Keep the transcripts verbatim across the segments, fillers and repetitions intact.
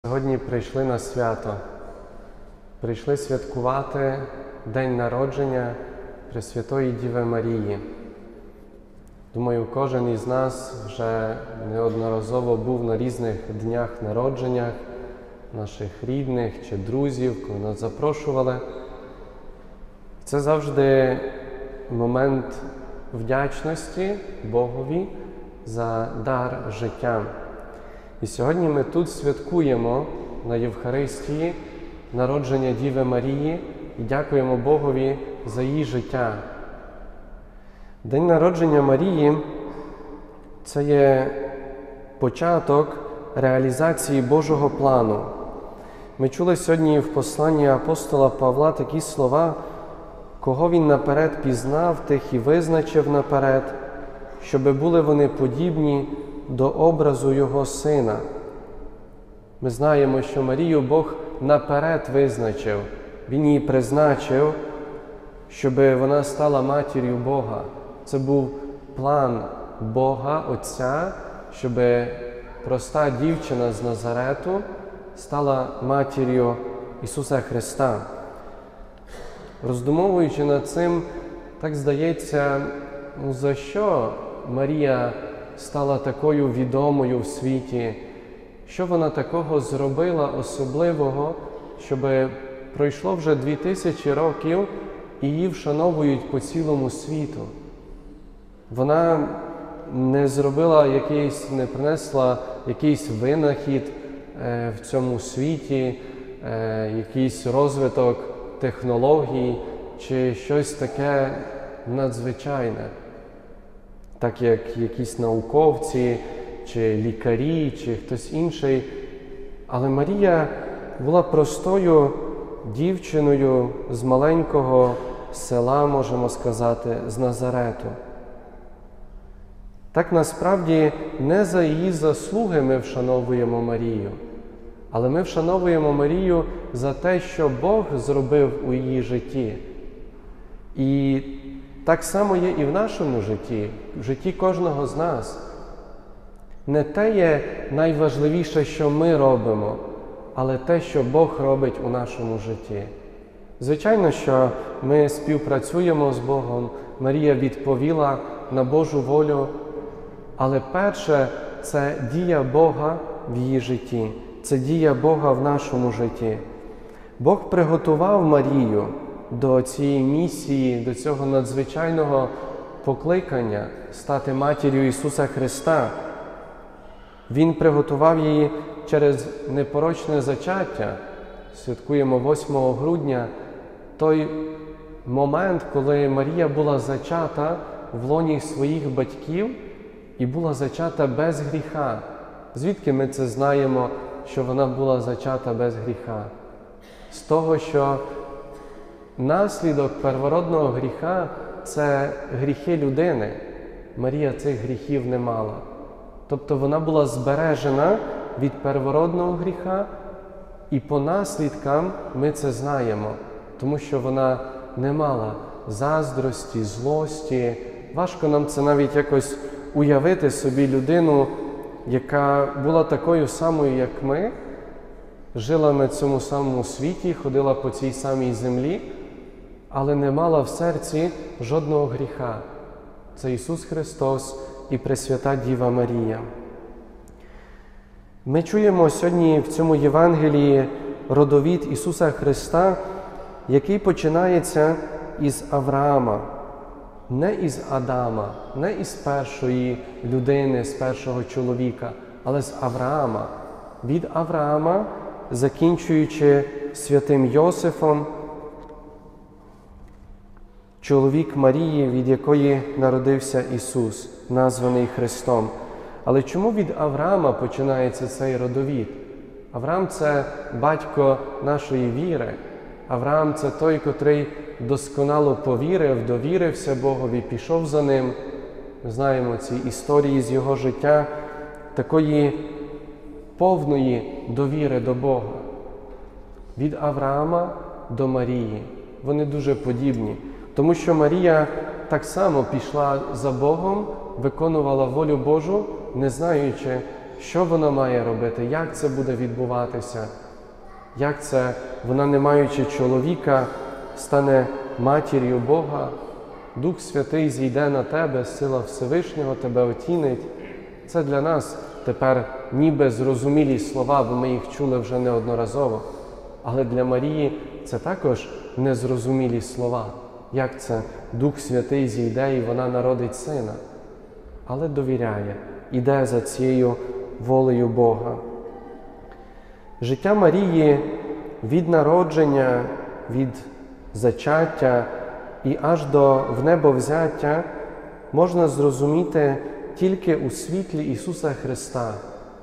Сьогодні прийшли на свято, прийшли святкувати День народження Пресвятої Діви Марії. Думаю, кожен із нас вже неодноразово був на різних днях народженнях наших рідних чи друзів, коли нас запрошували. Це завжди момент вдячності Богові за дар життя. І сьогодні ми тут святкуємо на Євхаристії народження Діви Марії і дякуємо Богові за її життя. День народження Марії – це є початок реалізації Божого плану. Ми чули сьогодні в посланні апостола Павла такі слова: «Кого він наперед пізнав, тих і визначив наперед, щоби були вони подібні до образу Його Сина». Ми знаємо, що Марію Бог наперед визначив. Він її призначив, щоб вона стала матір'ю Бога. Це був план Бога, Отця, щоб проста дівчина з Назарету стала матір'ю Ісуса Христа. Роздумовуючи над цим, так здається, ну за що Марія стала такою відомою в світі? Що вона такого зробила особливого, щоб пройшло вже дві тисячі років і її вшановують по цілому світу? Вона не зробила якийсь, не принесла якийсь винахід е, в цьому світі, е, якийсь розвиток технологій чи щось таке надзвичайне. Так як якісь науковці, чи лікарі, чи хтось інший. Але Марія була простою дівчиною з маленького села, можемо сказати, з Назарету. Так насправді не за її заслуги ми вшановуємо Марію, але ми вшановуємо Марію за те, що Бог зробив у її житті. І так само є і в нашому житті, в житті кожного з нас. Не те є найважливіше, що ми робимо, але те, що Бог робить у нашому житті. Звичайно, що ми співпрацюємо з Богом, Марія відповіла на Божу волю, але перше – це дія Бога в її житті, це дія Бога в нашому житті. Бог приготував Марію до цієї місії, до цього надзвичайного покликання стати матір'ю Ісуса Христа. Він приготував її через непорочне зачаття. Святкуємо восьмого грудня, той момент, коли Марія була зачата в лоні своїх батьків і була зачата без гріха. Звідки ми це знаємо, що вона була зачата без гріха? З того, що наслідок первородного гріха – це гріхи людини. Марія цих гріхів не мала. Тобто вона була збережена від первородного гріха, і по наслідкам ми це знаємо, тому що вона не мала заздрості, злості. Важко нам це навіть якось уявити собі людину, яка була такою самою, як ми, жила на цьому самому світі, ходила по цій самій землі, але не мала в серці жодного гріха. Це Ісус Христос і Пресвята Діва Марія. Ми чуємо сьогодні в цьому Євангелії родовід Ісуса Христа, який починається із Авраама, не із Адама, не із першої людини, з першого чоловіка, але з Авраама. Від Авраама, закінчуючи святим Йосифом, чоловік Марії, від якої народився Ісус, названий Христом. Але чому від Авраама починається цей родовід? Авраам – це батько нашої віри. Авраам – це той, котрий досконало повірив, довірився Богові, пішов за ним. Ми знаємо ці історії з його життя, такої повної довіри до Бога. Від Авраама до Марії. Вони дуже подібні. Тому що Марія так само пішла за Богом, виконувала волю Божу, не знаючи, що вона має робити, як це буде відбуватися, як це вона, не маючи чоловіка, стане матір'ю Бога, Дух Святий зійде на тебе, сила Всевишнього тебе отінить. Це для нас тепер ніби зрозумілі слова, бо ми їх чули вже неодноразово. Але для Марії це також незрозумілі слова. Як це Дух Святий зійде і вона народить сина? Але довіряє, іде за цією волею Бога. Життя Марії від народження, від зачаття і аж до внебовзяття можна зрозуміти тільки у світлі Ісуса Христа.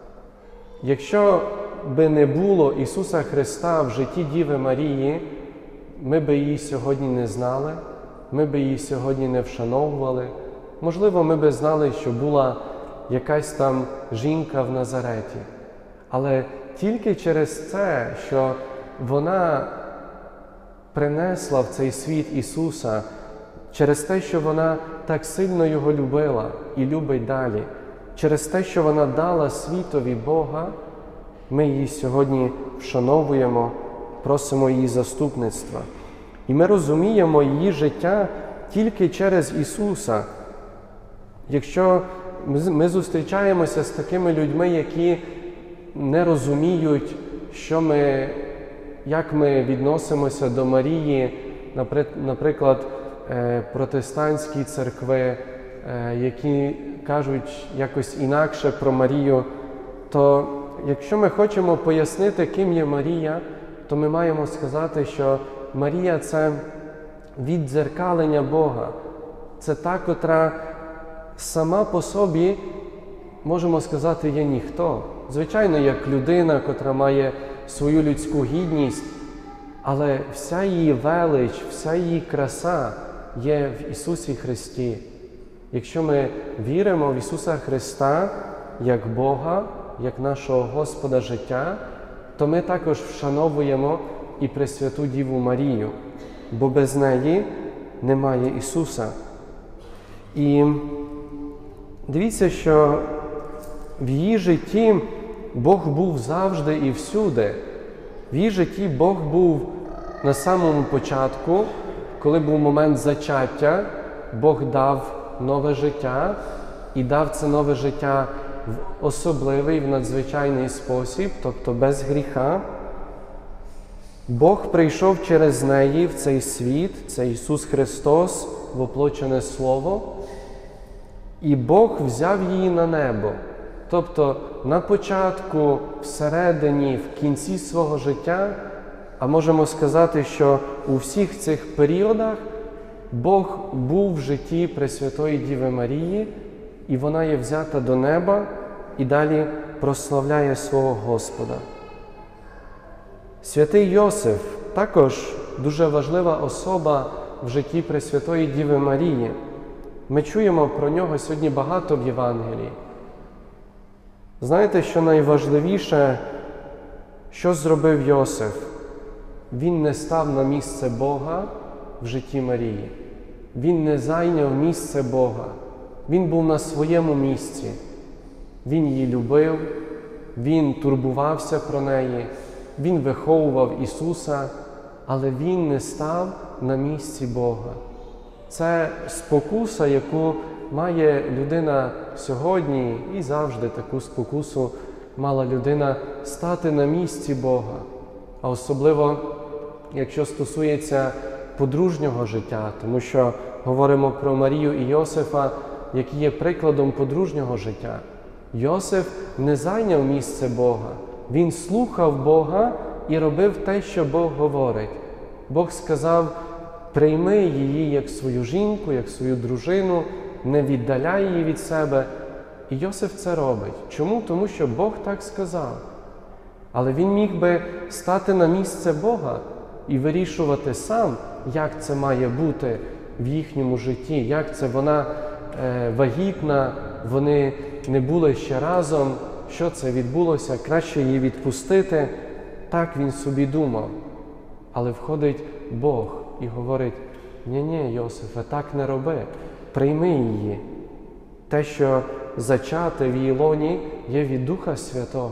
Якщо би не було Ісуса Христа в житті Діви Марії, ми би її сьогодні не знали, ми би її сьогодні не вшановували. Можливо, ми би знали, що була якась там жінка в Назареті. Але тільки через це, що вона принесла в цей світ Ісуса, через те, що вона так сильно Його любила і любить далі, через те, що вона дала світові Бога, ми її сьогодні вшановуємо, просимо її заступництва. І ми розуміємо її життя тільки через Ісуса. Якщо ми зустрічаємося з такими людьми, які не розуміють, що ми, як ми відносимося до Марії, наприклад, протестантські церкви, які кажуть якось інакше про Марію, то якщо ми хочемо пояснити, ким є Марія, то ми маємо сказати, що Марія – це віддзеркалення Бога. Це та, котра сама по собі, можемо сказати, є ніхто. Звичайно, як людина, котра має свою людську гідність, але вся її велич, вся її краса є в Ісусі Христі. Якщо ми віримо в Ісуса Христа як Бога, як нашого Господа життя, то ми також вшановуємо і Пресвяту Діву Марію, бо без неї немає Ісуса. І дивіться, що в її житті Бог був завжди і всюди. В її житті Бог був на самому початку, коли був момент зачаття, Бог дав нове життя і дав це нове життя в особливий, в надзвичайний спосіб, тобто без гріха. Бог прийшов через неї в цей світ, це Ісус Христос, воплочене Слово, і Бог взяв її на небо. Тобто на початку, всередині, в кінці свого життя, а можемо сказати, що у всіх цих періодах Бог був в житті Пресвятої Діви Марії, і вона є взята до неба і далі прославляє свого Господа. Святий Йосиф також дуже важлива особа в житті Пресвятої Діви Марії. Ми чуємо про нього сьогодні багато в Євангелії. Знаєте, що найважливіше, що зробив Йосиф? Він не став на місце Бога в житті Марії. Він не зайняв місце Бога. Він був на своєму місці. Він її любив, він турбувався про неї, він виховував Ісуса, але він не став на місці Бога. Це спокуса, яку має людина сьогодні, і завжди таку спокусу мала людина стати на місці Бога. А особливо, якщо стосується подружнього життя, тому що говоримо про Марію і Йосифа, які є прикладом подружнього життя. Йосиф не зайняв місце Бога. Він слухав Бога і робив те, що Бог говорить. Бог сказав: прийми її як свою жінку, як свою дружину, не віддаляй її від себе. І Йосиф це робить. Чому? Тому що Бог так сказав. Але він міг би стати на місце Бога і вирішувати сам, як це має бути в їхньому житті, як це вона е, вагітна, вони не були ще разом, що це відбулося, краще її відпустити. Так він собі думав. Але входить Бог і говорить: ні-ні, Йосифе, так не роби, прийми її. Те, що зачати в її лоні, є від Духа Святого.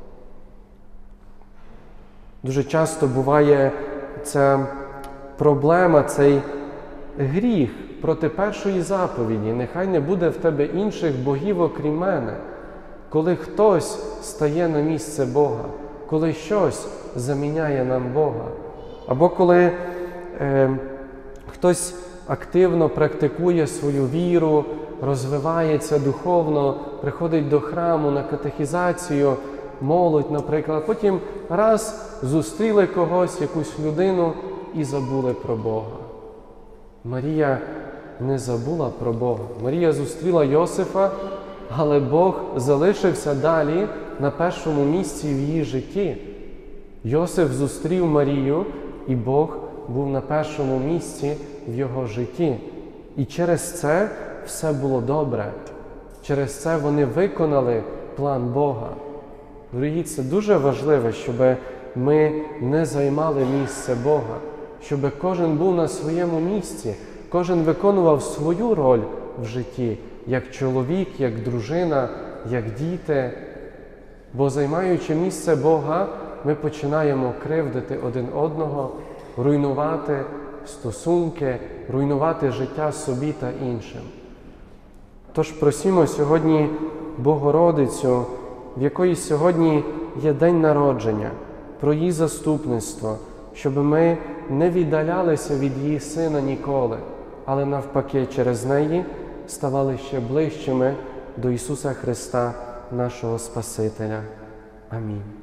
Дуже часто буває ця проблема, цей гріх проти першої заповіді. Нехай не буде в тебе інших богів, окрім мене. Коли хтось стає на місце Бога, коли щось заміняє нам Бога. Або коли е, хтось активно практикує свою віру, розвивається духовно, приходить до храму на катехізацію, молодь, наприклад, потім раз зустріли когось, якусь людину і забули про Бога. Марія не забула про Бога. Марія зустріла Йосифа, але Бог залишився далі на першому місці в її житті. Йосиф зустрів Марію, і Бог був на першому місці в його житті. І через це все було добре. Через це вони виконали план Бога. Дорогі, це дуже важливо, щоб ми не займали місце Бога, щоб кожен був на своєму місці, кожен виконував свою роль в житті, як чоловік, як дружина, як діти. Бо займаючи місце Бога, ми починаємо кривдити один одного, руйнувати стосунки, руйнувати життя собі та іншим. Тож просімо сьогодні Богородицю, в якої сьогодні є день народження, про її заступництво, щоб ми не віддалялися від її Сина ніколи, але навпаки через неї ставали ще ближчими до Ісуса Христа, нашого Спасителя. Амінь.